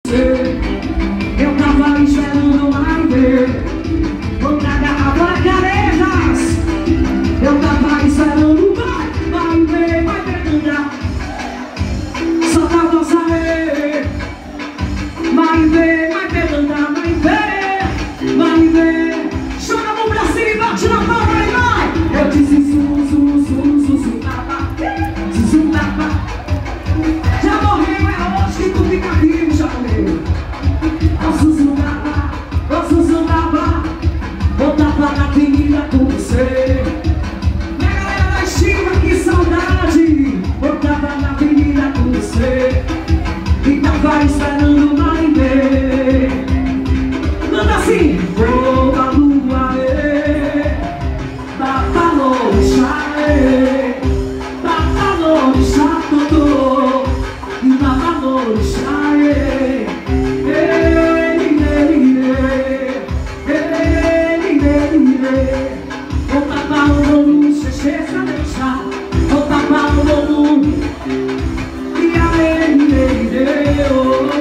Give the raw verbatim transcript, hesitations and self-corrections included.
Eu tava esperando mais ver. Vou tragar vacarejas. Eu tava esperando vai, vai ver, vai ver, só pra você ver. Vai ver, vai ver, vai ver, vai ver. Joga a mão pra cima e bate na palma e vai. Eu disse su, su, su, su, su, tapa, su, su, tapa. Já morreu, é hoje que tu fica vivo, já morreu. Ó Suzu tapa, ó Suzu tapa. Vou tapar na avenida com você. Minha galera da estima, que saudade. Vou tapar na avenida com você. E tava esperando mais ver. Manda assim. Vou a lua, ê. Tapa longe, ê. Tapa longe, totô. E tapa longe, ê. Ei, ei, ei. Ei, ei, ei. Vou tapar o volume, xexê, pra deixar. Vou tapar o volume. E a ei, ei, ei, oh.